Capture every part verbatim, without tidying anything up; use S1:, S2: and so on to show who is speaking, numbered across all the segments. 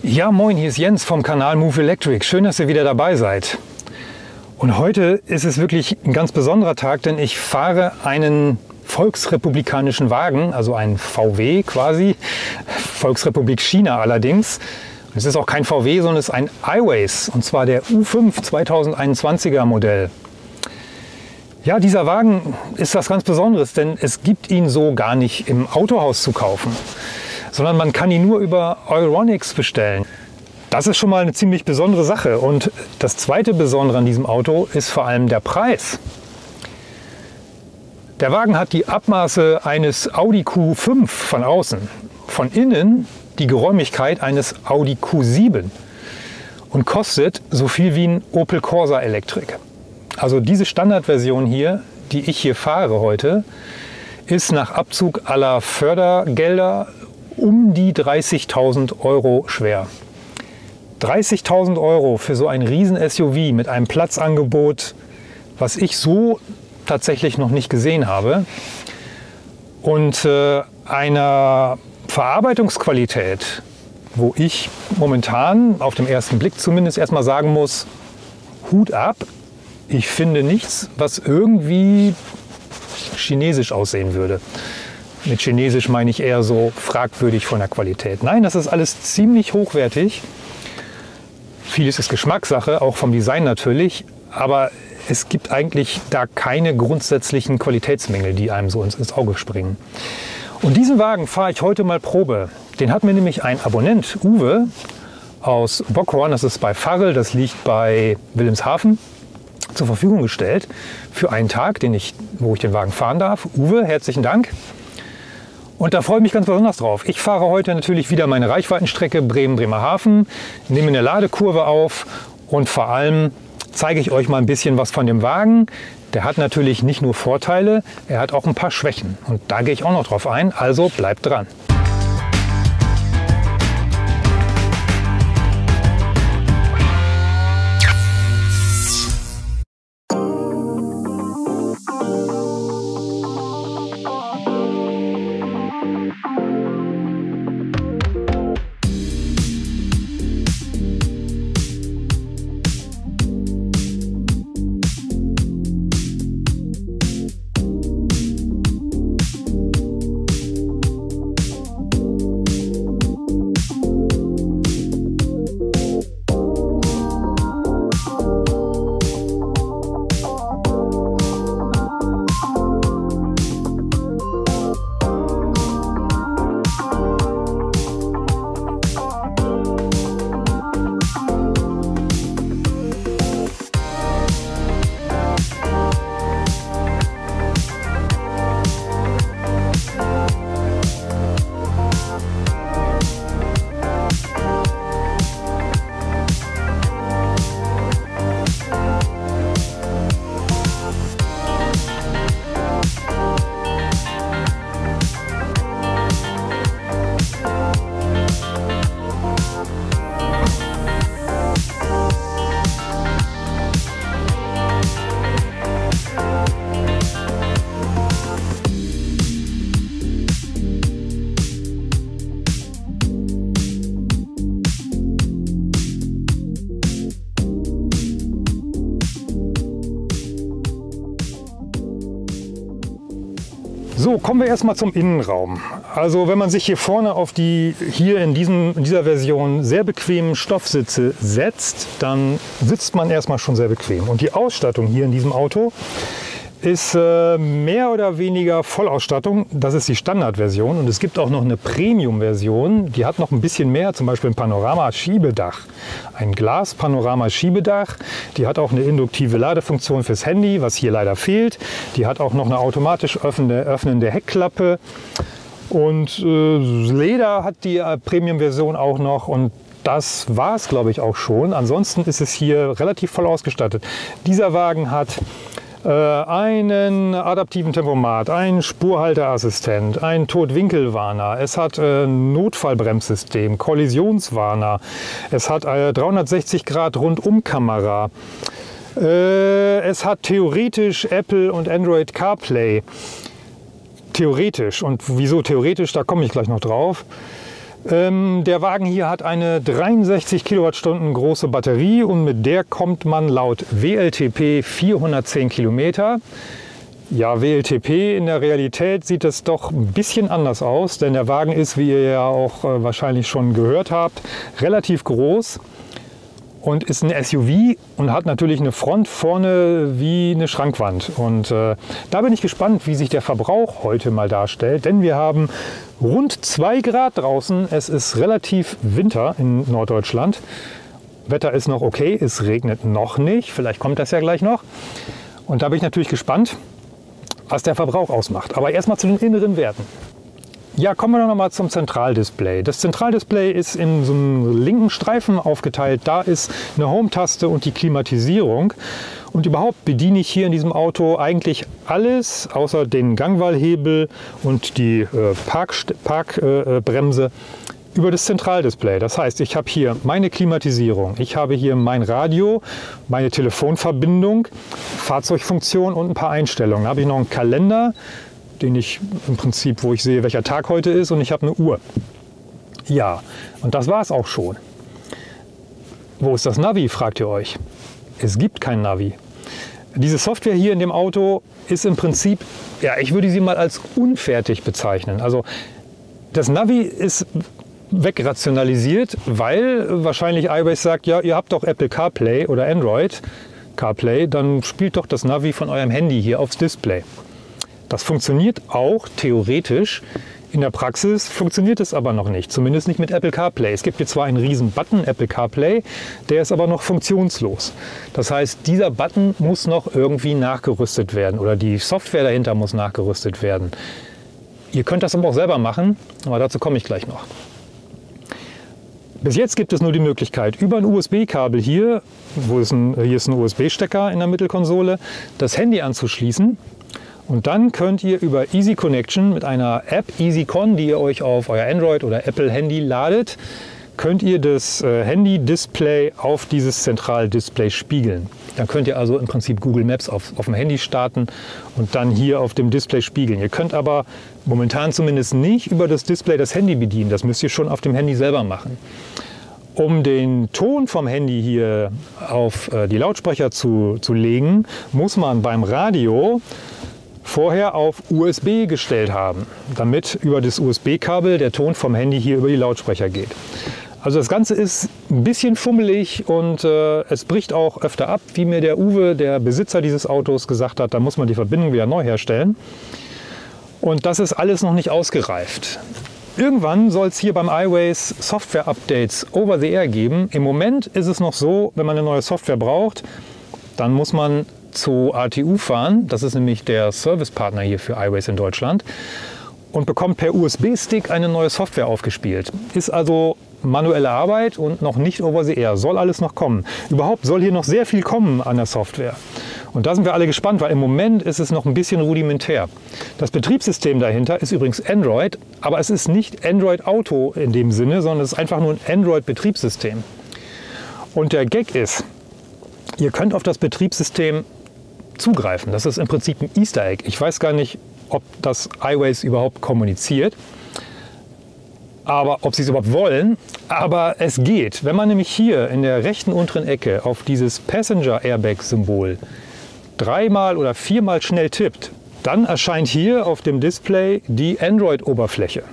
S1: Ja, moin, hier ist Jens vom Kanal Move Electric. Schön, dass ihr wieder dabei seid. Und heute ist es wirklich ein ganz besonderer Tag, denn ich fahre einen volksrepublikanischen Wagen, also einen V W quasi, Volksrepublik China allerdings. Es ist auch kein V W, sondern es ist ein iWays, und zwar der U fünf zweitausendeinundzwanziger Modell. Ja, dieser Wagen ist was ganz Besonderes, denn es gibt ihn so gar nicht im Autohaus zu kaufen, sondern man kann ihn nur über Euronics bestellen. Das ist schon mal eine ziemlich besondere Sache. Und das zweite Besondere an diesem Auto ist vor allem der Preis. Der Wagen hat die Abmaße eines Audi Q fünf von außen, von innen die Geräumigkeit eines Audi Q sieben und kostet so viel wie ein Opel Corsa Electric. Also diese Standardversion hier, die ich hier fahre heute, ist nach Abzug aller Fördergelder um die dreißigtausend Euro schwer. dreißigtausend Euro für so ein riesen S U V mit einem Platzangebot, was ich so tatsächlich noch nicht gesehen habe, und äh, einer Verarbeitungsqualität, wo ich momentan auf dem ersten Blick zumindest erstmal sagen muss, Hut ab. Ich finde nichts, was irgendwie chinesisch aussehen würde. Mit chinesisch meine ich eher so fragwürdig von der Qualität. Nein, das ist alles ziemlich hochwertig. Vieles ist Geschmackssache, auch vom Design natürlich. Aber es gibt eigentlich da keine grundsätzlichen Qualitätsmängel, die einem so ins, ins Auge springen. Und diesen Wagen fahre ich heute mal Probe. Den hat mir nämlich ein Abonnent, Uwe, aus Bockhorn, das ist bei Varel, das liegt bei Wilhelmshaven, zur Verfügung gestellt für einen Tag, den ich, wo ich den Wagen fahren darf. Uwe, herzlichen Dank. Und da freue ich mich ganz besonders drauf. Ich fahre heute natürlich wieder meine Reichweitenstrecke Bremen-Bremerhaven, nehme eine Ladekurve auf und vor allem zeige ich euch mal ein bisschen was von dem Wagen. Der hat natürlich nicht nur Vorteile, er hat auch ein paar Schwächen. Und da gehe ich auch noch drauf ein, also bleibt dran. So, kommen wir erstmal zum Innenraum. Also wenn man sich hier vorne auf die hier in, diesem, in dieser Version sehr bequemen Stoffsitze setzt, dann sitzt man erstmal schon sehr bequem. Und die Ausstattung hier in diesem Auto ist äh, mehr oder weniger Vollausstattung. Das ist die Standardversion, und es gibt auch noch eine Premium-Version. Die hat noch ein bisschen mehr, zum Beispiel ein Panorama-Schiebedach. Ein Glas-Panorama-Schiebedach. Die hat auch eine induktive Ladefunktion fürs Handy, was hier leider fehlt. Die hat auch noch eine automatisch öffnende, öffnende Heckklappe. Und äh, Leder hat die äh, Premium-Version auch noch, und das war es, glaube ich, auch schon. Ansonsten ist es hier relativ voll ausgestattet. Dieser Wagen hat einen adaptiven Tempomat, einen Spurhalteassistent, einen Totwinkelwarner, es hat ein Notfallbremssystem, Kollisionswarner, es hat eine dreihundertsechzig Grad Rundumkamera, es hat theoretisch Apple und Android CarPlay. Theoretisch. Und wieso theoretisch, da komme ich gleich noch drauf. Ähm, der Wagen hier hat eine dreiundsechzig Kilowattstunden große Batterie und mit der kommt man laut W L T P vierhundertzehn Kilometer. Ja, W L T P in der Realität sieht es doch ein bisschen anders aus, denn der Wagen ist, wie ihr ja auch äh, wahrscheinlich schon gehört habt, relativ groß und ist ein S U V und hat natürlich eine Front vorne wie eine Schrankwand. Und äh, da bin ich gespannt, wie sich der Verbrauch heute mal darstellt, denn wir haben rund zwei Grad draußen. Es ist relativ Winter in Norddeutschland. Wetter ist noch okay, es regnet noch nicht, vielleicht kommt das ja gleich noch. Und da bin ich natürlich gespannt, was der Verbrauch ausmacht. Aber erstmal zu den inneren Werten. Ja, kommen wir noch mal zum Zentraldisplay. Das Zentraldisplay ist in so einem linken Streifen aufgeteilt. Da ist eine Home-Taste und die Klimatisierung. Und überhaupt bediene ich hier in diesem Auto eigentlich alles, außer den Gangwahlhebel und die äh, Parkbremse, Park, äh, Bremse, über das Zentraldisplay. Das heißt, ich habe hier meine Klimatisierung, ich habe hier mein Radio, meine Telefonverbindung, Fahrzeugfunktion und ein paar Einstellungen. Da habe ich noch einen Kalender, den ich im Prinzip, wo ich sehe, welcher Tag heute ist, und ich habe eine Uhr. Ja, und das war es auch schon. Wo ist das Navi, fragt ihr euch? Es gibt kein Navi. Diese Software hier in dem Auto ist im Prinzip, ja, ich würde sie mal als unfertig bezeichnen. Also das Navi ist wegrationalisiert, weil wahrscheinlich iWays sagt, ja, ihr habt doch Apple CarPlay oder Android CarPlay, dann spielt doch das Navi von eurem Handy hier aufs Display. Das funktioniert auch theoretisch. In der Praxis funktioniert es aber noch nicht, zumindest nicht mit Apple CarPlay. Es gibt hier zwar einen riesen Button Apple CarPlay, der ist aber noch funktionslos. Das heißt, dieser Button muss noch irgendwie nachgerüstet werden oder die Software dahinter muss nachgerüstet werden. Ihr könnt das aber auch selber machen, aber dazu komme ich gleich noch. Bis jetzt gibt es nur die Möglichkeit, über ein U S B-Kabel hier, wo ist ein, hier ist ein U S B-Stecker in der Mittelkonsole, das Handy anzuschließen. Und dann könnt ihr über Easy Connection mit einer App, EasyCon, die ihr euch auf euer Android- oder Apple-Handy ladet, könnt ihr das äh, Handy-Display auf dieses Zentraldisplay spiegeln. Dann könnt ihr also im Prinzip Google Maps auf, auf dem Handy starten und dann hier auf dem Display spiegeln. Ihr könnt aber momentan zumindest nicht über das Display das Handy bedienen. Das müsst ihr schon auf dem Handy selber machen. Um den Ton vom Handy hier auf äh, die Lautsprecher zu, zu legen, muss man beim Radio vorher auf U S B gestellt haben, damit über das U S B-Kabel der Ton vom Handy hier über die Lautsprecher geht. Also das Ganze ist ein bisschen fummelig und äh, es bricht auch öfter ab, wie mir der Uwe, der Besitzer dieses Autos, gesagt hat. Da muss man die Verbindung wieder neu herstellen. Und das ist alles noch nicht ausgereift. Irgendwann soll es hier beim iWays Software-Updates over the air geben. Im Moment ist es noch so, wenn man eine neue Software braucht, dann muss man zu A T U fahren. Das ist nämlich der Servicepartner hier für iWays in Deutschland. Und bekommt per U S B-Stick eine neue Software aufgespielt. Ist also manuelle Arbeit und noch nicht over the air. Soll alles noch kommen. Überhaupt soll hier noch sehr viel kommen an der Software. Und da sind wir alle gespannt, weil im Moment ist es noch ein bisschen rudimentär. Das Betriebssystem dahinter ist übrigens Android, aber es ist nicht Android Auto in dem Sinne, sondern es ist einfach nur ein Android-Betriebssystem. Und der Gag ist, ihr könnt auf das Betriebssystem zugreifen. Das ist im Prinzip ein Easter Egg. Ich weiß gar nicht, ob das iWays überhaupt kommuniziert, aber ob sie es überhaupt wollen. Aber es geht. Wenn man nämlich hier in der rechten unteren Ecke auf dieses Passenger Airbag-Symbol dreimal oder viermal schnell tippt, dann erscheint hier auf dem Display die Android-Oberfläche.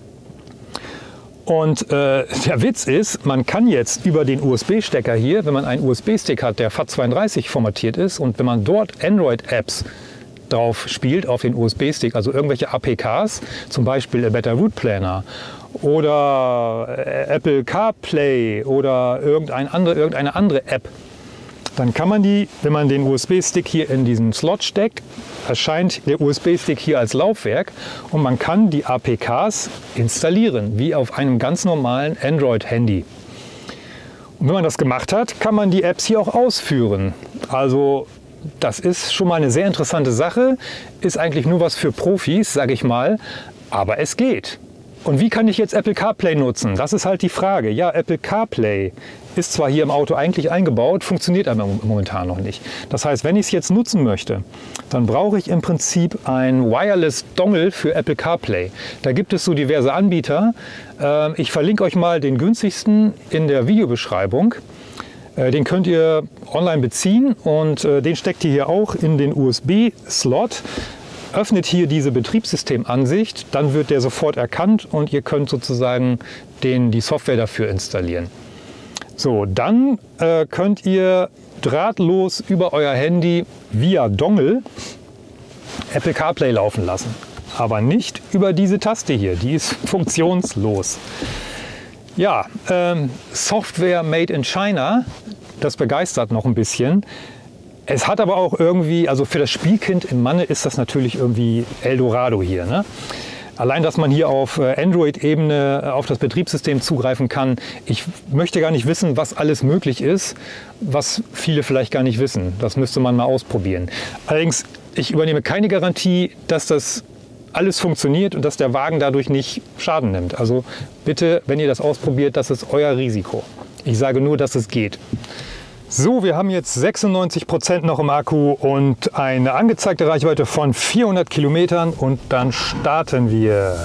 S1: Und äh, der Witz ist, man kann jetzt über den U S B-Stecker hier, wenn man einen U S B-Stick hat, der FAT zweiunddreißig formatiert ist, und wenn man dort Android-Apps drauf spielt, auf den U S B-Stick, also irgendwelche A P Ks, zum Beispiel A Better Route Planner oder Apple CarPlay oder irgendein andere, irgendeine andere App, dann kann man die, wenn man den U S B-Stick hier in diesen Slot steckt, erscheint der U S B-Stick hier als Laufwerk und man kann die A P Ks installieren, wie auf einem ganz normalen Android-Handy. Und wenn man das gemacht hat, kann man die Apps hier auch ausführen. Also das ist schon mal eine sehr interessante Sache, ist eigentlich nur was für Profis, sage ich mal, aber es geht. Und wie kann ich jetzt Apple CarPlay nutzen? Das ist halt die Frage. Ja, Apple CarPlay ist zwar hier im Auto eigentlich eingebaut, funktioniert aber momentan noch nicht. Das heißt, wenn ich es jetzt nutzen möchte, dann brauche ich im Prinzip ein Wireless Dongle für Apple CarPlay. Da gibt es so diverse Anbieter. Ich verlinke euch mal den günstigsten in der Videobeschreibung. Den könnt ihr online beziehen und den steckt ihr hier auch in den U S B-Slot. Öffnet hier diese Betriebssystemansicht, dann wird der sofort erkannt und ihr könnt sozusagen den, die Software dafür installieren. So, dann äh, könnt ihr drahtlos über euer Handy via Dongle Apple CarPlay laufen lassen. Aber nicht über diese Taste hier, die ist funktionslos. Ja, ähm, Software made in China, das begeistert noch ein bisschen. Es hat aber auch irgendwie, also für das Spielkind im Manne ist das natürlich irgendwie Eldorado hier, ne? Allein, dass man hier auf Android-Ebene auf das Betriebssystem zugreifen kann. Ich möchte gar nicht wissen, was alles möglich ist, was viele vielleicht gar nicht wissen. Das müsste man mal ausprobieren. Allerdings, ich übernehme keine Garantie, dass das alles funktioniert und dass der Wagen dadurch nicht Schaden nimmt. Also bitte, wenn ihr das ausprobiert, das ist euer Risiko. Ich sage nur, dass es geht. So, wir haben jetzt sechsundneunzig Prozent noch im Akku und eine angezeigte Reichweite von vierhundert Kilometern und dann starten wir.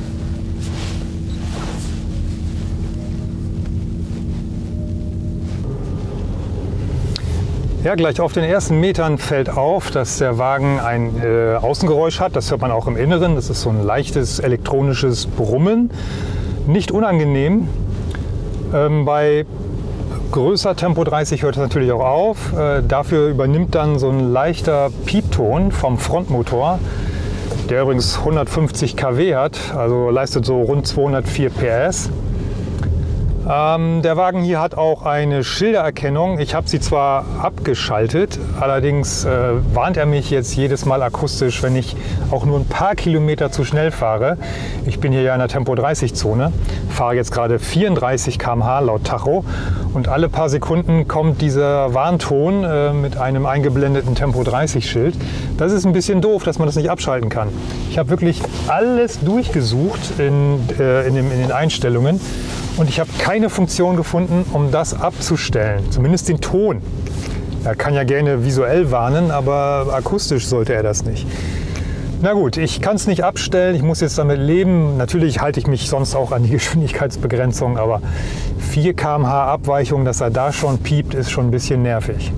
S1: Ja, gleich auf den ersten Metern fällt auf, dass der Wagen ein äh, Außengeräusch hat. Das hört man auch im Inneren. Das ist so ein leichtes elektronisches Brummen. Nicht unangenehm. Ähm, bei größer Tempo dreißig hört es natürlich auch auf. Äh, dafür übernimmt dann so ein leichter Piepton vom Frontmotor, der übrigens hundertfünfzig Kilowatt hat, also leistet so rund zweihundertvier P S. Ähm, der Wagen hier hat auch eine Schildererkennung. Ich habe sie zwar abgeschaltet, allerdings äh, warnt er mich jetzt jedes Mal akustisch, wenn ich auch nur ein paar Kilometer zu schnell fahre. Ich bin hier ja in der Tempo dreißig Zone, fahre jetzt gerade vierunddreißig Kilometer pro Stunde laut Tacho und alle paar Sekunden kommt dieser Warnton äh, mit einem eingeblendeten Tempo dreißig Schild. Das ist ein bisschen doof, dass man das nicht abschalten kann. Ich habe wirklich alles durchgesucht in, äh, in, dem, in den Einstellungen. Und ich habe keine Funktion gefunden, um das abzustellen, zumindest den Ton. Er kann ja gerne visuell warnen, aber akustisch sollte er das nicht. Na gut, ich kann es nicht abstellen, ich muss jetzt damit leben. Natürlich halte ich mich sonst auch an die Geschwindigkeitsbegrenzung, aber vier Kilometer pro Stunde Abweichung, dass er da schon piept, ist schon ein bisschen nervig.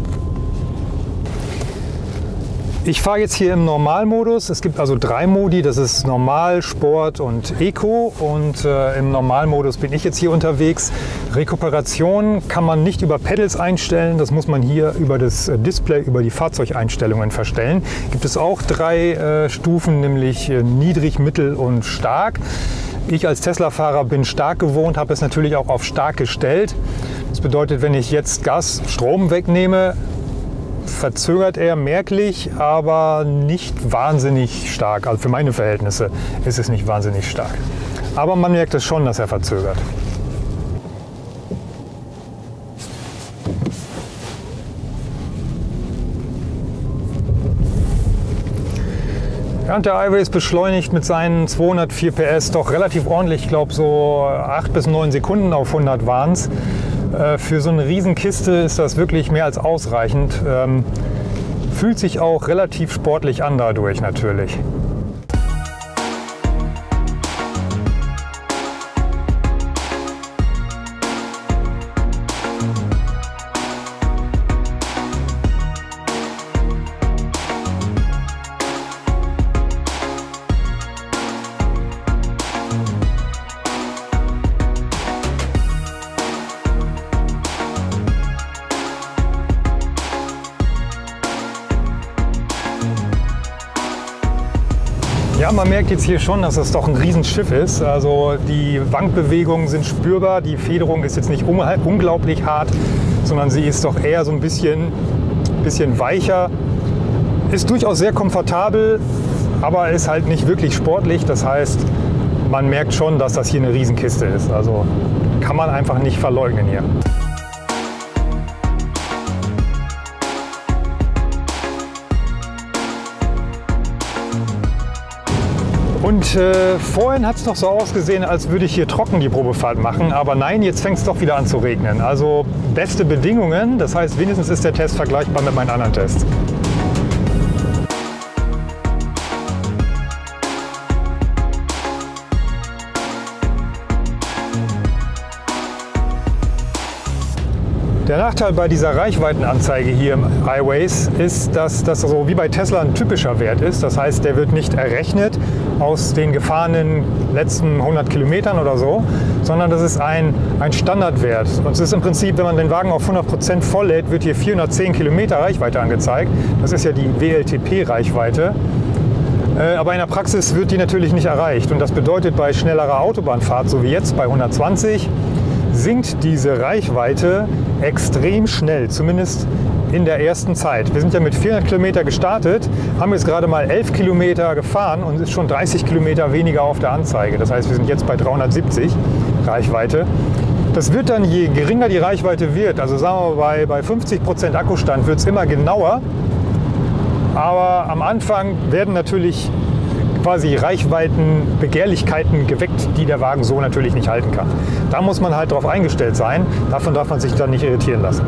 S1: Ich fahre jetzt hier im Normalmodus. Es gibt also drei Modi, das ist Normal, Sport und Eco. Und äh, im Normalmodus bin ich jetzt hier unterwegs. Rekuperation kann man nicht über Pedals einstellen, das muss man hier über das Display, über die Fahrzeugeinstellungen verstellen. Gibt es auch drei äh, Stufen, nämlich äh, niedrig, mittel und stark. Ich als Tesla-Fahrer bin stark gewohnt, habe es natürlich auch auf stark gestellt. Das bedeutet, wenn ich jetzt Gas, Strom wegnehme, verzögert er merklich, aber nicht wahnsinnig stark. Also für meine Verhältnisse ist es nicht wahnsinnig stark. Aber man merkt es schon, dass er verzögert. Ja, und der iRace beschleunigt mit seinen zweihundertvier P S doch relativ ordentlich. Ich glaube so acht bis neun Sekunden auf hundert waren es. Für so eine Riesenkiste ist das wirklich mehr als ausreichend. Ähm, fühlt sich auch relativ sportlich an dadurch natürlich. Ja, man merkt jetzt hier schon, dass das doch ein Riesenschiff ist. Also die Wankbewegungen sind spürbar. Die Federung ist jetzt nicht unglaublich hart, sondern sie ist doch eher so ein bisschen, bisschen weicher. Ist durchaus sehr komfortabel, aber ist halt nicht wirklich sportlich. Das heißt, man merkt schon, dass das hier eine Riesenkiste ist. Also kann man einfach nicht verleugnen hier. Und äh, vorhin hat es doch so ausgesehen, als würde ich hier trocken die Probefahrt machen. Aber nein, jetzt fängt es doch wieder an zu regnen. Also beste Bedingungen, das heißt wenigstens ist der Test vergleichbar mit meinen anderen Tests. Der Nachteil bei dieser Reichweitenanzeige hier im iWaze ist, dass das so wie bei Tesla ein typischer Wert ist. Das heißt, der wird nicht errechnet aus den gefahrenen letzten hundert Kilometern oder so, sondern das ist ein, ein Standardwert. Und es ist im Prinzip, wenn man den Wagen auf hundert Prozent voll lädt, wird hier vierhundertzehn Kilometer Reichweite angezeigt. Das ist ja die W L T P-Reichweite. Aber in der Praxis wird die natürlich nicht erreicht. Und das bedeutet, bei schnellerer Autobahnfahrt, so wie jetzt bei hundertzwanzig, sinkt diese Reichweite extrem schnell, zumindest in der ersten Zeit. Wir sind ja mit vierhundert Kilometer gestartet, haben jetzt gerade mal elf Kilometer gefahren und ist schon dreißig Kilometer weniger auf der Anzeige. Das heißt, wir sind jetzt bei dreihundertsiebzig Reichweite. Das wird dann, je geringer die Reichweite wird, also sagen wir bei, bei fünfzig Prozent Akkustand, wird es immer genauer. Aber am Anfang werden natürlich quasi Reichweitenbegehrlichkeiten geweckt, die der Wagen so natürlich nicht halten kann. Da muss man halt darauf eingestellt sein. Davon darf man sich dann nicht irritieren lassen.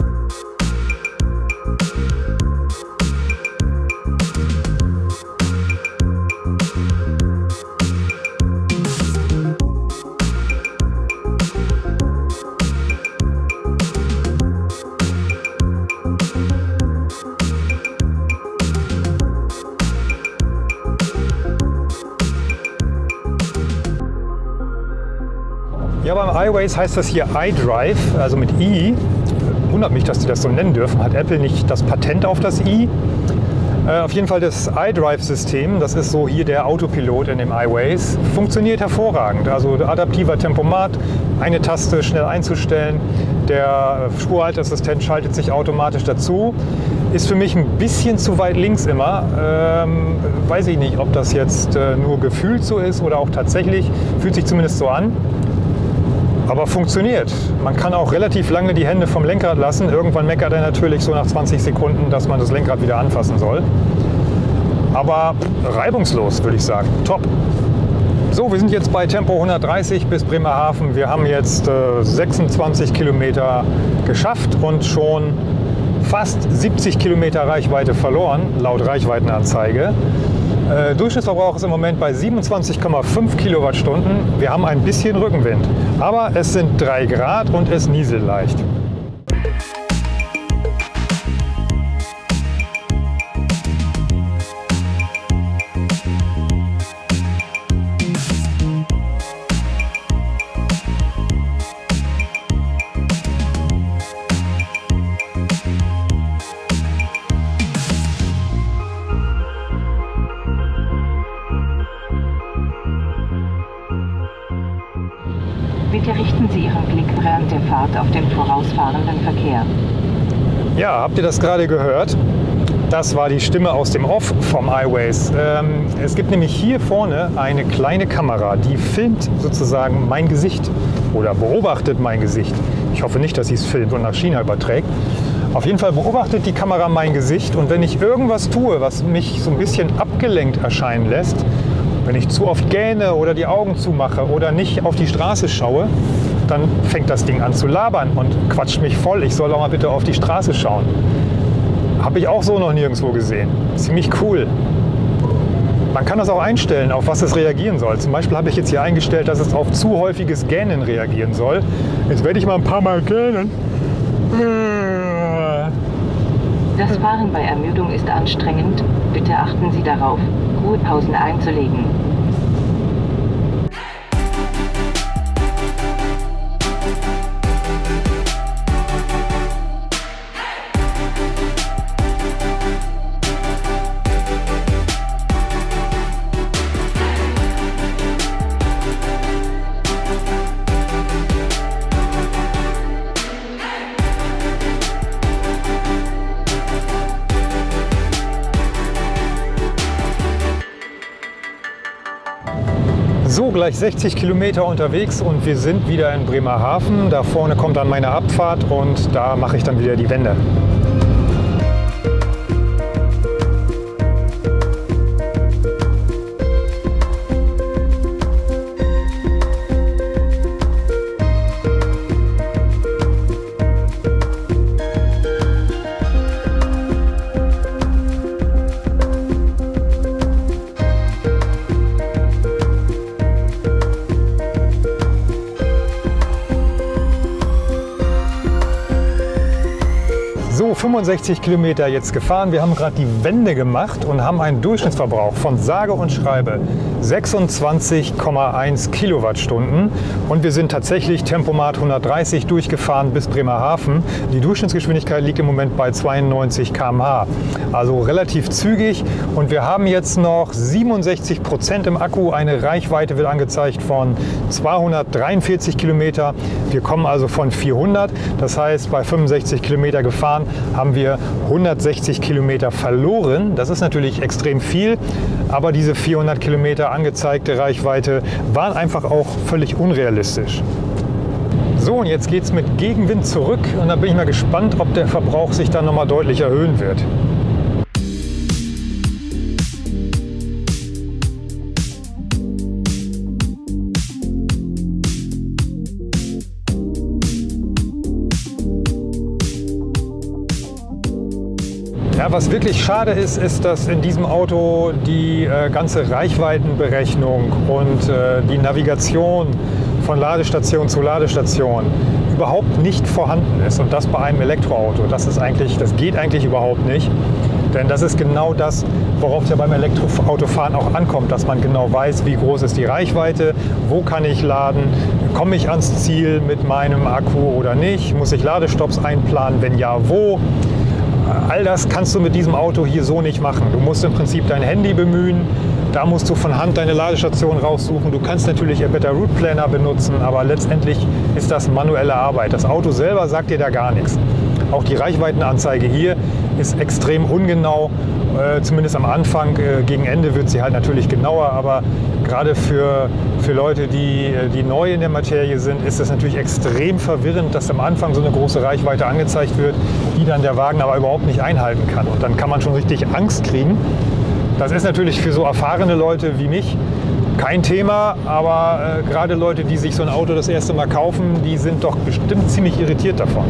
S1: Ja, beim iWaze heißt das hier iDrive, also mit I. Wundert mich, dass die das so nennen dürfen. Hat Apple nicht das Patent auf das I? Äh, auf jeden Fall das iDrive-System, das ist so hier der Autopilot in dem iWaze, funktioniert hervorragend. Also adaptiver Tempomat, eine Taste schnell einzustellen. Der Spurhalteassistent schaltet sich automatisch dazu. Ist für mich ein bisschen zu weit links immer. Ähm, weiß ich nicht, ob das jetzt äh, nur gefühlt so ist oder auch tatsächlich. Fühlt sich zumindest so an. Aber funktioniert. Man kann auch relativ lange die Hände vom Lenkrad lassen. Irgendwann meckert er natürlich so nach zwanzig Sekunden, dass man das Lenkrad wieder anfassen soll. Aber reibungslos, würde ich sagen. Top. So, wir sind jetzt bei Tempo hundertdreißig bis Bremerhaven. Wir haben jetzt äh, sechsundzwanzig Kilometer geschafft und schon fast siebzig Kilometer Reichweite verloren, laut Reichweitenanzeige. Äh, Durchschnittsverbrauch ist im Moment bei siebenundzwanzig Komma fünf Kilowattstunden. Wir haben ein bisschen Rückenwind, aber es sind drei Grad und es nieselt leicht.
S2: Bitte richten Sie Ihren Blick während der Fahrt auf den vorausfahrenden Verkehr.
S1: Ja, habt ihr das gerade gehört? Das war die Stimme aus dem Off vom iWaze. Ähm, es gibt nämlich hier vorne eine kleine Kamera, die filmt sozusagen mein Gesicht oder beobachtet mein Gesicht. Ich hoffe nicht, dass sie es filmt und nach China überträgt. Auf jeden Fall beobachtet die Kamera mein Gesicht und wenn ich irgendwas tue, was mich so ein bisschen abgelenkt erscheinen lässt, wenn ich zu oft gähne oder die Augen zumache oder nicht auf die Straße schaue, dann fängt das Ding an zu labern und quatscht mich voll. Ich soll doch mal bitte auf die Straße schauen. Habe ich auch so noch nirgendwo gesehen. Ziemlich cool. Man kann das auch einstellen, auf was es reagieren soll. Zum Beispiel habe ich jetzt hier eingestellt, dass es auf zu häufiges Gähnen reagieren soll. Jetzt werde ich mal ein paar Mal gähnen.
S2: Das Fahren bei Ermüdung ist anstrengend. Bitte achten Sie darauf, Ruhepausen einzulegen.
S1: So, gleich sechzig Kilometer unterwegs und wir sind wieder in Bremerhaven. Da vorne kommt dann meine Abfahrt und da mache ich dann wieder die Wende. fünfundsechzig Kilometer jetzt gefahren. Wir haben gerade die Wende gemacht und haben einen Durchschnittsverbrauch von sage und schreibe sechsundzwanzig Komma eins Kilowattstunden. Und wir sind tatsächlich Tempomat hundertdreißig durchgefahren bis Bremerhaven. Die Durchschnittsgeschwindigkeit liegt im Moment bei zweiundneunzig Kilometer pro Stunde. Also relativ zügig. Und wir haben jetzt noch siebenundsechzig Prozent im Akku. Eine Reichweite wird angezeigt von zweihundertdreiundvierzig Kilometer. Wir kommen also von vierhundert. Das heißt, bei fünfundsechzig Kilometer gefahren haben wir hundertsechzig Kilometer verloren. Das ist natürlich extrem viel, aber diese vierhundert Kilometer angezeigte Reichweite waren einfach auch völlig unrealistisch. So, und jetzt geht es mit Gegenwind zurück und da bin ich mal gespannt, ob der Verbrauch sich dann nochmal deutlich erhöhen wird. Ja, was wirklich schade ist, ist, dass in diesem Auto die äh, ganze Reichweitenberechnung und äh, die Navigation von Ladestation zu Ladestation überhaupt nicht vorhanden ist. Und das bei einem Elektroauto. Das ist eigentlich, das geht eigentlich überhaupt nicht. Denn das ist genau das, worauf es ja beim Elektroautofahren auch ankommt, dass man genau weiß, wie groß ist die Reichweite, wo kann ich laden, komme ich ans Ziel mit meinem Akku oder nicht, muss ich Ladestopps einplanen, wenn ja, wo. All das kannst du mit diesem Auto hier so nicht machen. Du musst im Prinzip dein Handy bemühen, da musst du von Hand deine Ladestation raussuchen. Du kannst natürlich Better Route Planner benutzen, aber letztendlich ist das manuelle Arbeit. Das Auto selber sagt dir da gar nichts. Auch die Reichweitenanzeige hier ist extrem ungenau, äh, zumindest am Anfang. Äh, gegen Ende wird sie halt natürlich genauer, aber gerade für, für Leute, die, die neu in der Materie sind, ist es natürlich extrem verwirrend, dass am Anfang so eine große Reichweite angezeigt wird, die dann der Wagen aber überhaupt nicht einhalten kann. Und dann kann man schon richtig Angst kriegen. Das ist natürlich für so erfahrene Leute wie mich kein Thema, aber äh, gerade Leute, die sich so ein Auto das erste Mal kaufen, die sind doch bestimmt ziemlich irritiert davon.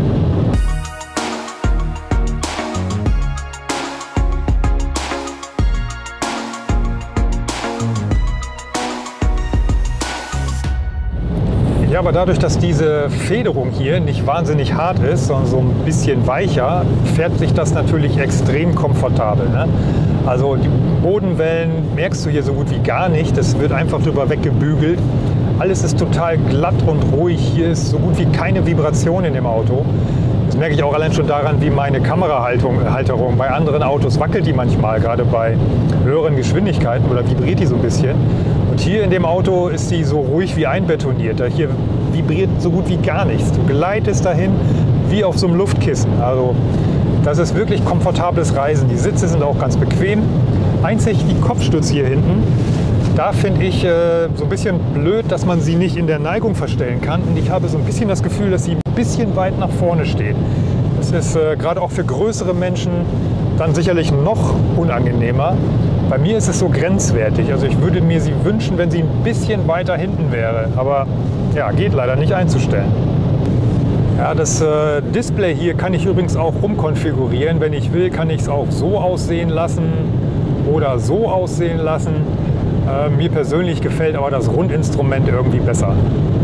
S1: Ja, aber dadurch, dass diese Federung hier nicht wahnsinnig hart ist, sondern so ein bisschen weicher, fährt sich das natürlich extrem komfortabel, ne? Also die Bodenwellen merkst du hier so gut wie gar nicht. Das wird einfach drüber weggebügelt. Alles ist total glatt und ruhig. Hier ist so gut wie keine Vibration in dem Auto. Das merke ich auch allein schon daran, wie meine Kamerahalterung bei anderen Autos wackelt die manchmal, gerade bei höheren Geschwindigkeiten oder vibriert die so ein bisschen. Und hier in dem Auto ist sie so ruhig wie einbetoniert. Hier vibriert so gut wie gar nichts. Du gleitest dahin wie auf so einem Luftkissen. Also das ist wirklich komfortables Reisen. Die Sitze sind auch ganz bequem. Einzig die Kopfstütze hier hinten. Da finde ich äh, so ein bisschen blöd, dass man sie nicht in der Neigung verstellen kann. Und ich habe so ein bisschen das Gefühl, dass sie ein bisschen weit nach vorne steht. Das ist äh, gerade auch für größere Menschen dann sicherlich noch unangenehmer. Bei mir ist es so grenzwertig. Also ich würde mir sie wünschen, wenn sie ein bisschen weiter hinten wäre. Aber ja, geht leider nicht einzustellen. Ja, das äh, Display hier kann ich übrigens auch umkonfigurieren. Wenn ich will, kann ich es auch so aussehen lassen oder so aussehen lassen. Äh, mir persönlich gefällt aber das Rundinstrument irgendwie besser.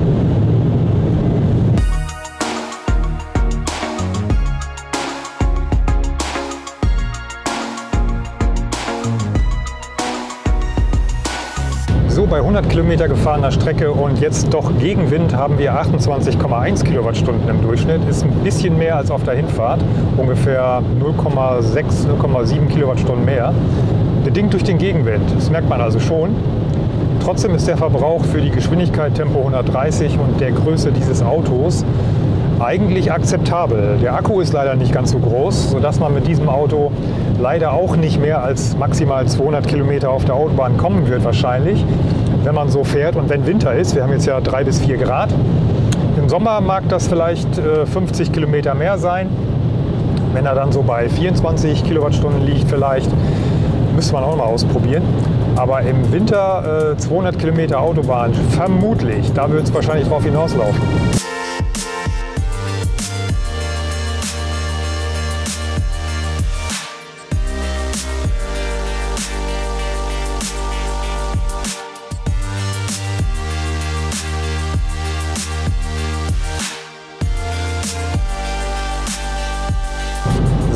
S1: So, bei hundert Kilometer gefahrener Strecke und jetzt doch Gegenwind haben wir achtundzwanzig Komma eins Kilowattstunden im Durchschnitt. Ist ein bisschen mehr als auf der Hinfahrt, ungefähr null Komma sechs, null Komma sieben Kilowattstunden mehr. Bedingt durch den Gegenwind, das merkt man also schon. Trotzdem ist der Verbrauch für die Geschwindigkeit Tempo hundertdreißig und der Größe dieses Autos eigentlich akzeptabel. Der Akku ist leider nicht ganz so groß, sodass man mit diesem Auto leider auch nicht mehr als maximal zweihundert Kilometer auf der Autobahn kommen wird wahrscheinlich, wenn man so fährt und wenn Winter ist. Wir haben jetzt ja drei bis vier Grad. Im Sommer mag das vielleicht äh, fünfzig Kilometer mehr sein. Wenn er dann so bei vierundzwanzig Kilowattstunden liegt vielleicht, müsste man auch mal ausprobieren. Aber im Winter äh, zweihundert Kilometer Autobahn, vermutlich, da wird es wahrscheinlich drauf hinauslaufen.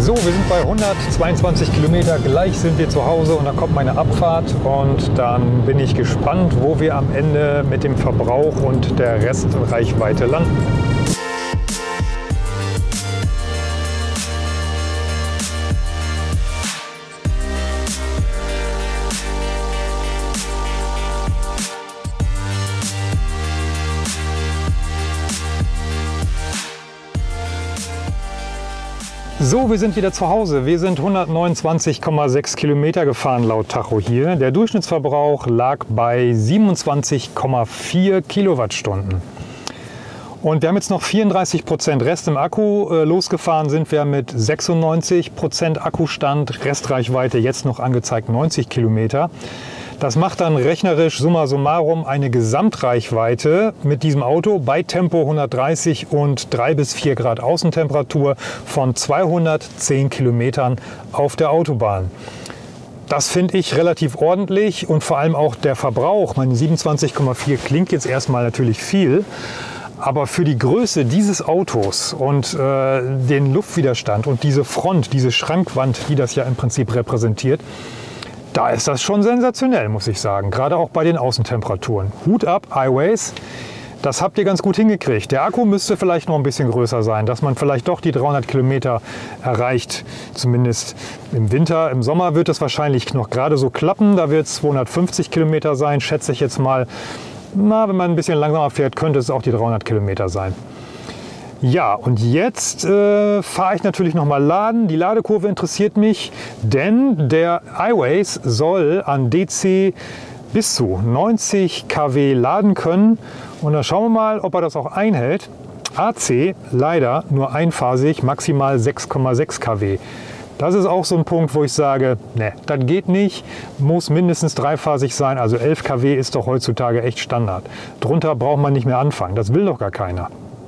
S1: So, wir sind bei hundertzweiundzwanzig Kilometer. Gleich sind wir zu Hause und dann kommt meine Abfahrt. Und dann bin ich gespannt, wo wir am Ende mit dem Verbrauch und der Restreichweite landen. So, wir sind wieder zu Hause. Wir sind hundertneunundzwanzig Komma sechs Kilometer gefahren laut Tacho hier. Der Durchschnittsverbrauch lag bei siebenundzwanzig Komma vier Kilowattstunden. Und wir haben jetzt noch vierunddreißig Prozent Rest im Akku. Äh, losgefahren sind wir mit sechsundneunzig Prozent Akkustand, Restreichweite jetzt noch angezeigt neunzig Kilometer. Das macht dann rechnerisch summa summarum eine Gesamtreichweite mit diesem Auto bei Tempo hundertdreißig und drei bis vier Grad Außentemperatur von zweihundertzehn Kilometern auf der Autobahn. Das finde ich relativ ordentlich und vor allem auch der Verbrauch. Meine siebenundzwanzig Komma vier klingt jetzt erstmal natürlich viel. Aber für die Größe dieses Autos und äh, den Luftwiderstand und diese Front, diese Schrankwand, die das ja im Prinzip repräsentiert, da ist das schon sensationell, muss ich sagen. Gerade auch bei den Außentemperaturen. Hut ab, iWays. Das habt ihr ganz gut hingekriegt. Der Akku müsste vielleicht noch ein bisschen größer sein, dass man vielleicht doch die dreihundert Kilometer erreicht. Zumindest im Winter. Im Sommer wird es wahrscheinlich noch gerade so klappen. Da wird es zweihundertfünfzig Kilometer sein, schätze ich jetzt mal. Na, wenn man ein bisschen langsamer fährt, könnte es auch die dreihundert Kilometer sein. Ja, und jetzt äh, fahre ich natürlich noch mal laden. Die Ladekurve interessiert mich, denn der iWays soll an D C bis zu neunzig Kilowatt laden können. Und da schauen wir mal, ob er das auch einhält. A C leider nur einphasig, maximal sechs Komma sechs Kilowatt. Das ist auch so ein Punkt, wo ich sage, ne, das geht nicht, muss mindestens dreiphasig sein. Also elf Kilowatt ist doch heutzutage echt Standard. Drunter braucht man nicht mehr anfangen, das will doch gar keiner.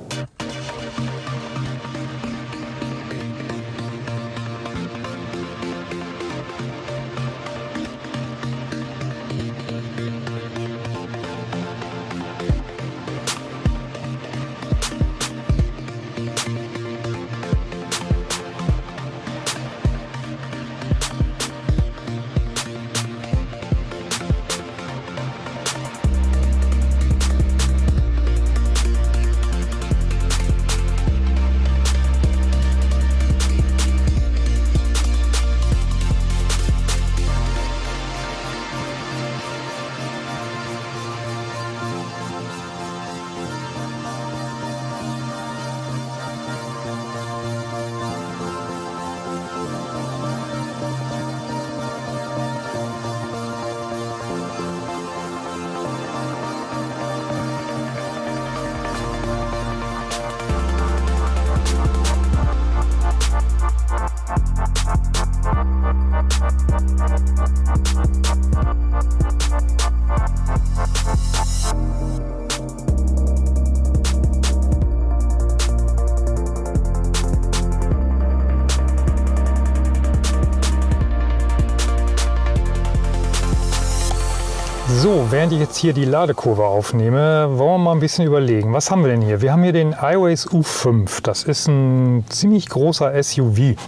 S1: So, während ich jetzt hier die Ladekurve aufnehme, wollen wir mal ein bisschen überlegen. Was haben wir denn hier? Wir haben hier den iWays U fünf. Das ist ein ziemlich großer S U V.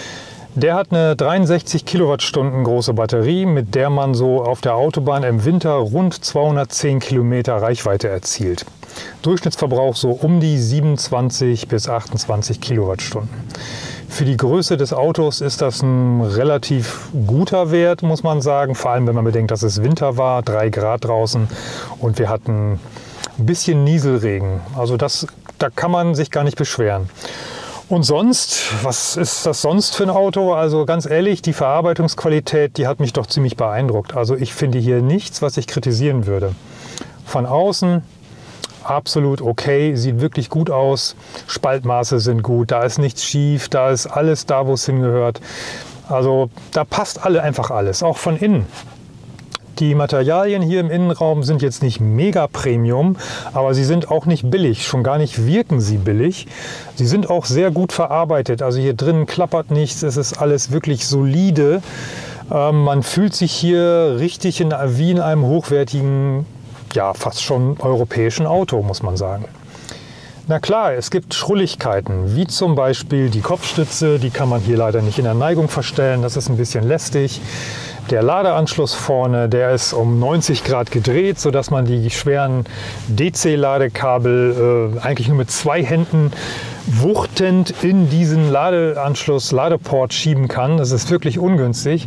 S1: Der hat eine dreiundsechzig Kilowattstunden große Batterie, mit der man so auf der Autobahn im Winter rund zweihundertzehn Kilometer Reichweite erzielt. Durchschnittsverbrauch so um die siebenundzwanzig bis achtundzwanzig Kilowattstunden. Für die Größe des Autos ist das ein relativ guter Wert, muss man sagen. Vor allem, wenn man bedenkt, dass es Winter war, drei Grad draußen und wir hatten ein bisschen Nieselregen. Also das, da kann man sich gar nicht beschweren. Und sonst, was ist das sonst für ein Auto? Also ganz ehrlich, die Verarbeitungsqualität, die hat mich doch ziemlich beeindruckt. Also ich finde hier nichts, was ich kritisieren würde. Von außen absolut okay, sieht wirklich gut aus. Spaltmaße sind gut, da ist nichts schief, da ist alles da, wo es hingehört. Also da passt alle einfach alles, auch von innen. Die Materialien hier im Innenraum sind jetzt nicht mega Premium, aber sie sind auch nicht billig, schon gar nicht wirken sie billig. Sie sind auch sehr gut verarbeitet, also hier drin klappert nichts, es ist alles wirklich solide. Ähm, man fühlt sich hier richtig in, wie in einem hochwertigen, ja fast schon europäischen Auto, muss man sagen. Na klar, es gibt Schrulligkeiten, wie zum Beispiel die Kopfstütze, die kann man hier leider nicht in der Neigung verstellen, das ist ein bisschen lästig. Der Ladeanschluss vorne, der ist um neunzig Grad gedreht, sodass man die schweren D C-Ladekabel äh, eigentlich nur mit zwei Händen wuchtend in diesen Ladeanschluss, Ladeport schieben kann. Das ist wirklich ungünstig,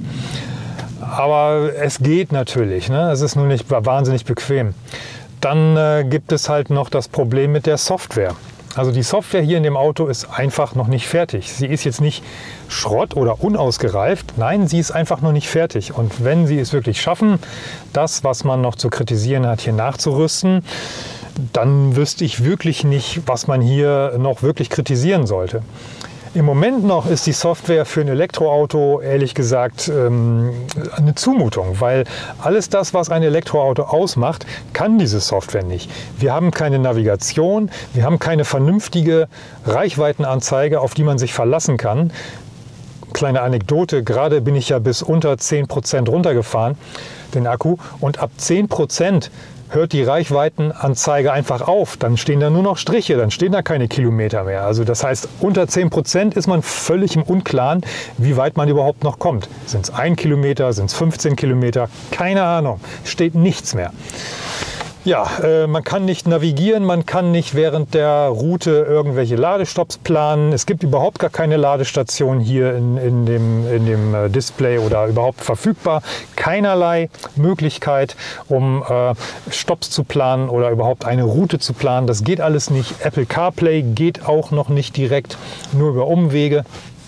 S1: aber es geht natürlich, ne? Es ist nur nicht wahnsinnig bequem. Dann äh, gibt es halt noch das Problem mit der Software. Also die Software hier in dem Auto ist einfach noch nicht fertig. Sie ist jetzt nicht Schrott oder unausgereift. Nein, sie ist einfach noch nicht fertig. Und wenn sie es wirklich schaffen, das, was man noch zu kritisieren hat, hier nachzurüsten, dann wüsste ich wirklich nicht, was man hier noch wirklich kritisieren sollte. Im Moment noch ist die Software für ein Elektroauto, ehrlich gesagt, eine Zumutung, weil alles das, was ein Elektroauto ausmacht, kann diese Software nicht. Wir haben keine Navigation, wir haben keine vernünftige Reichweitenanzeige, auf die man sich verlassen kann. Kleine Anekdote, gerade bin ich ja bis unter zehn Prozent runtergefahren, den Akku, und ab zehn Prozent hört die Reichweitenanzeige einfach auf. Dann stehen da nur noch Striche, dann stehen da keine Kilometer mehr. Also das heißt, unter zehn Prozent ist man völlig im Unklaren, wie weit man überhaupt noch kommt. Sind es ein Kilometer, sind es fünfzehn Kilometer? Keine Ahnung, steht nichts mehr. Ja, äh, man kann nicht navigieren, man kann nicht während der Route irgendwelche Ladestopps planen. Es gibt überhaupt gar keine Ladestation hier in, in dem, in dem Display oder überhaupt verfügbar. Keinerlei Möglichkeit, um äh, Stopps zu planen oder überhaupt eine Route zu planen. Das geht alles nicht. Apple CarPlay geht auch noch nicht direkt, nur über Umwege.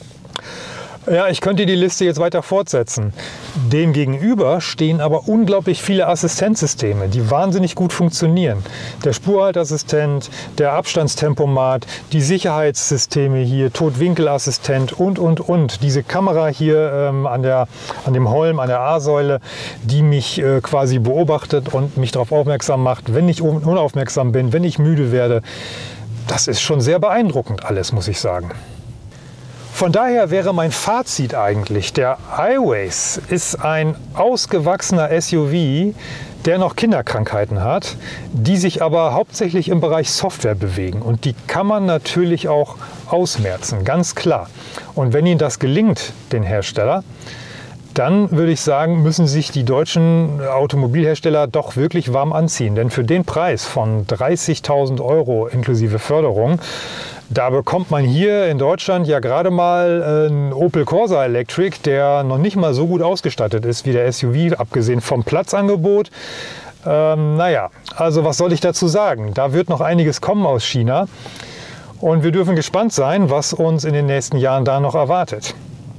S1: Ja, ich könnte die Liste jetzt weiter fortsetzen. Demgegenüber stehen aber unglaublich viele Assistenzsysteme, die wahnsinnig gut funktionieren. Der Spurhaltassistent, der Abstandstempomat, die Sicherheitssysteme hier, Totwinkelassistent und, und, und. Diese Kamera hier ähm, an, der, an dem Holm, an der A-Säule, die mich äh, quasi beobachtet und mich darauf aufmerksam macht, wenn ich unaufmerksam bin, wenn ich müde werde. Das ist schon sehr beeindruckend alles, muss ich sagen. Von daher wäre mein Fazit eigentlich, der iWays ist ein ausgewachsener S U V, der noch Kinderkrankheiten hat, die sich aber hauptsächlich im Bereich Software bewegen. Und die kann man natürlich auch ausmerzen, ganz klar. Und wenn Ihnen das gelingt, den Hersteller, dann würde ich sagen, müssen sich die deutschen Automobilhersteller doch wirklich warm anziehen. Denn für den Preis von dreißigtausend Euro inklusive Förderung, da bekommt man hier in Deutschland ja gerade mal einen Opel Corsa Electric, der noch nicht mal so gut ausgestattet ist wie der S U V, abgesehen vom Platzangebot. Ähm, naja, also was soll ich dazu sagen? Da wird noch einiges kommen aus China und wir dürfen gespannt sein, was uns in den nächsten Jahren da noch erwartet.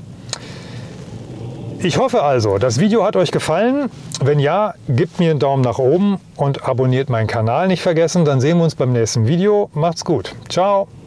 S1: Ich hoffe also, das Video hat euch gefallen. Wenn ja, gebt mir einen Daumen nach oben und abonniert meinen Kanal nicht vergessen. Dann sehen wir uns beim nächsten Video. Macht's gut. Ciao.